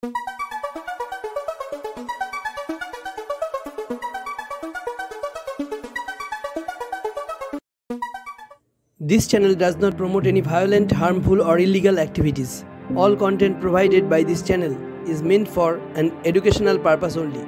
This channel does not promote any violent, harmful or illegal activities. All content provided by this channel is meant for an educational purpose only.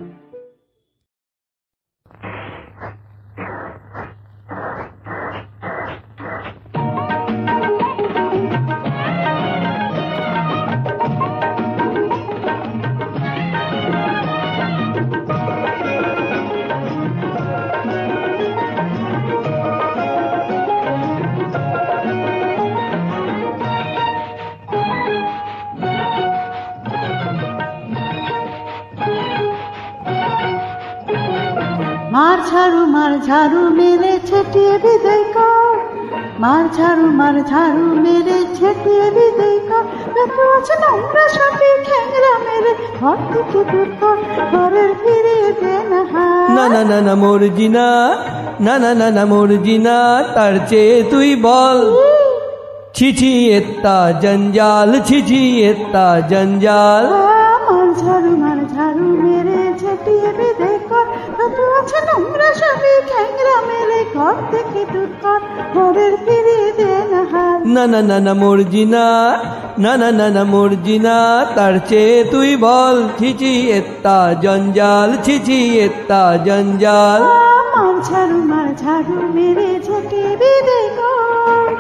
मार झाड़ू मेरे छटिए विदय का मार झाड़ू मेरे छटिए विदय का तो আছে নোংরা সাপে ঠ্যাংরা মেরে ঘর থেকে দূর কর ঘরের ফিরে দে না না না না না মর্জিনা না না না না মর্জিনা তার চেয়ে তুই বল ছিছি এত্তা জঞ্জাল ছিছি এত্তা জঞ্জাল মার ঝাড়ু মেরে ঝেঁটিয়ে বিদে কর তো আছে নোংরা সাপে ঠ্যাংরা মেরে ঘর থেকে দূর কর ঘরের ফিরে দে না না না না না মর্জিনা না না না না মর্জিনা তার চেয়ে তুই বল ছিছি এত্তা জঞ্জাল ছিছি এত্তা জঞ্জাল মার ঝাড়ু মেরে ঝেঁটিয়ে বিদে কর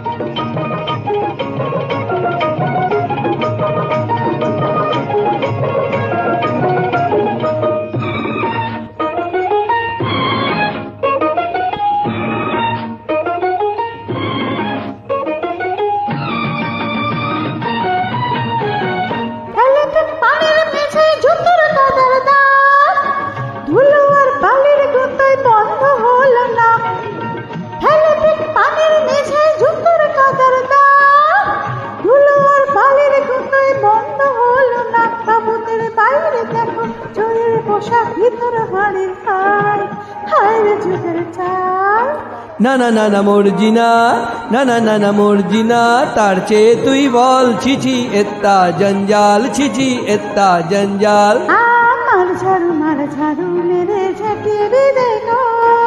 না না না না মর্জিনা না না না না মর্জিনা তার চেয়ে তুই বল ছিছি এত্তা জঞ্জাল ছিছি এত্তা জঞ্জাল মার ঝাড়ু মেরে ঝাঁটিয়ে বিদে কর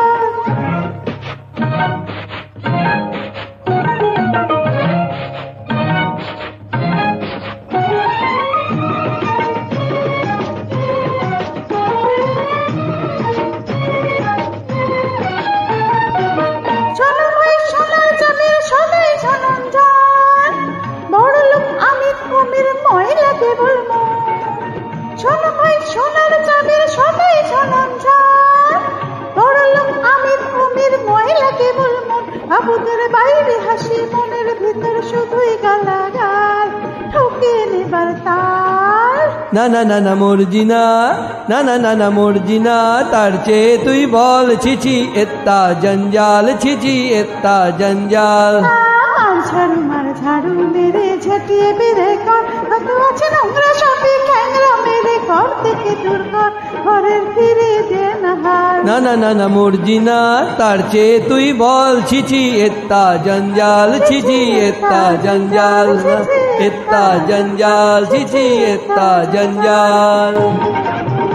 বাইরে হাসি মনের ভিতর শুধুই গালাগাল ঠকে নেবার তার না না না না মর্জিনা না না না না মর্জিনা তার চেয়ে তুই বল ছিছি এত্তা জঞ্জাল ছিছি এত্তা জঞ্জাল মার ঝাড়ু মেরে ঝেঁটিয়ে বিদে কর তো আছে নোংরা সাপে ঠ্যাংরা মেরে ঘর থেকে দূর কর ঘরের ফিরে দে না না না না না মর্জিনা তার চেয়ে তুই বল ছিছি এত্তা জঞ্জাল ছিছি এত্তা জঞ্জাল এত্তা জঞ্জাল ছিছি এত্তা জঞ্জাল